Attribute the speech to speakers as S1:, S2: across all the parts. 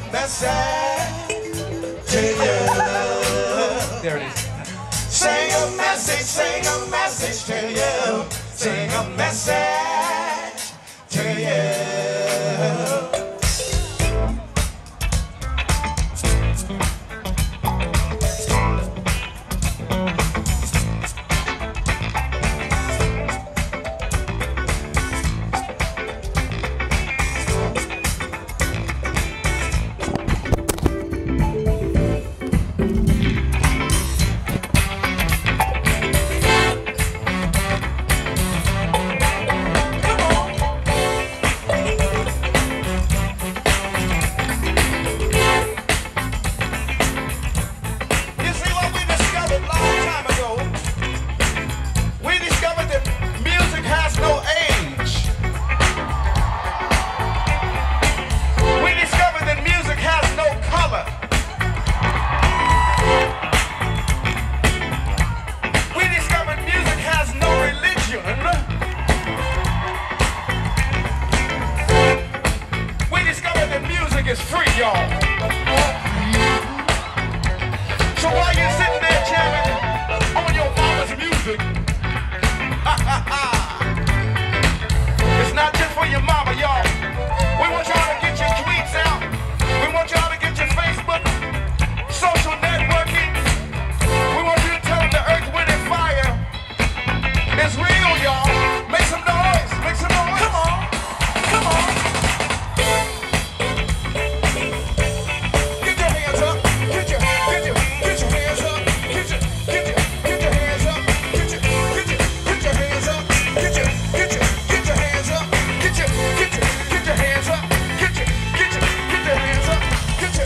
S1: message to you.
S2: There it is.
S1: Sing a message to you. Sing a message to you. It's free, y'all. So while you're sitting there jamming on your mama's music, it's not just for your mama, y'all. We want y'all to get your tweets out. We want y'all to get your Facebook, social networking. We want you to tell them the earth, wind, and fire is real, y'all. Make some noise. Make some noise. Come on. Come on. Get your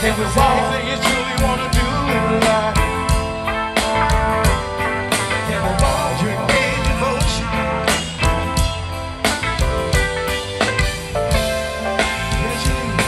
S1: if there's anything you truly want to do in life, you need devotion. Yes, you do.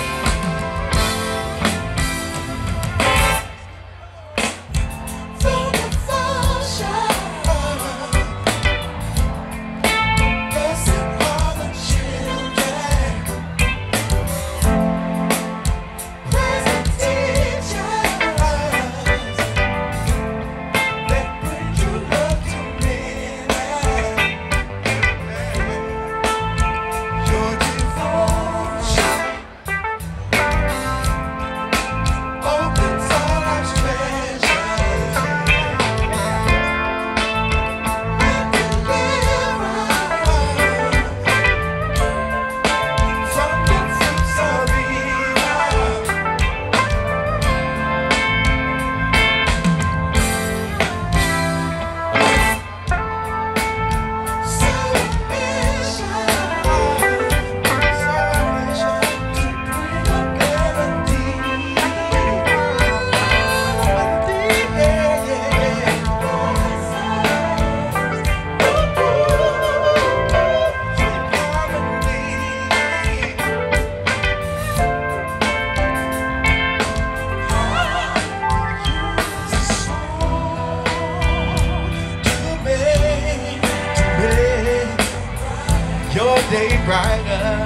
S1: Your day brighter.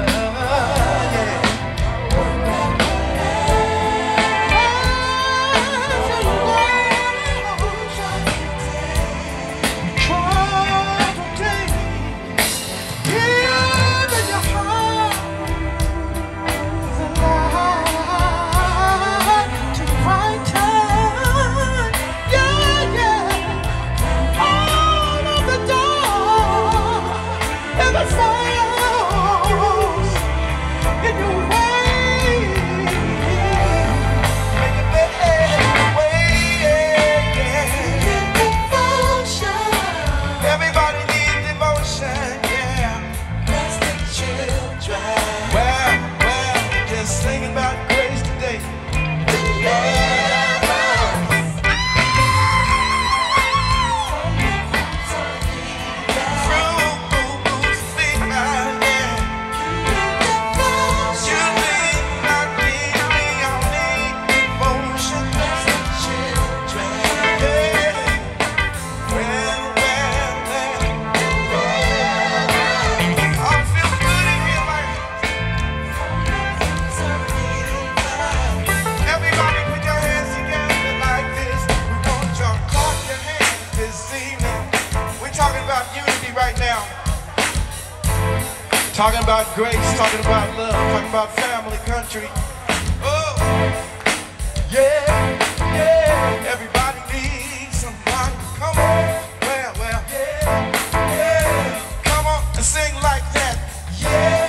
S1: Talking about grace, talking about love, talking about family, country. Oh, yeah, yeah. Everybody needs somebody. Come on, well, yeah. Come on and sing like that. Yeah,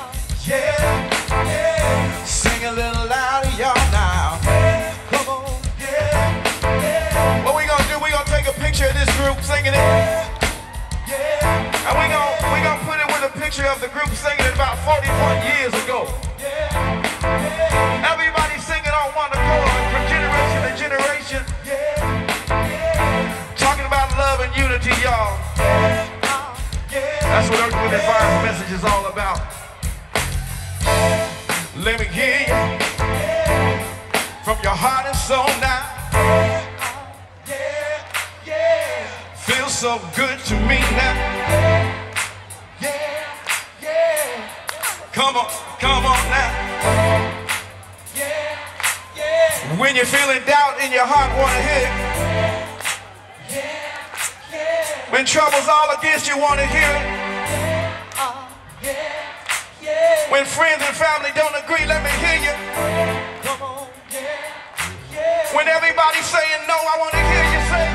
S1: yeah. Sing a little louder, y'all now. Come on, yeah. What we gonna do? We gonna take a picture of this group singing it. And we gonna put it with a picture of the group singing it about 41 years ago. Everybody singing on one accord from generation to generation. Talking about love and unity, y'all. That's what Earth, Wind & Fire's message is all about. Let me hear you from your heart and soul now. Feels so good to me now. Come on now. When you're feeling doubt in your heart, wanna hear it. When trouble's all against you, wanna hear it. When friends and family don't agree, let me hear you. When everybody's saying no, I wanna hear you say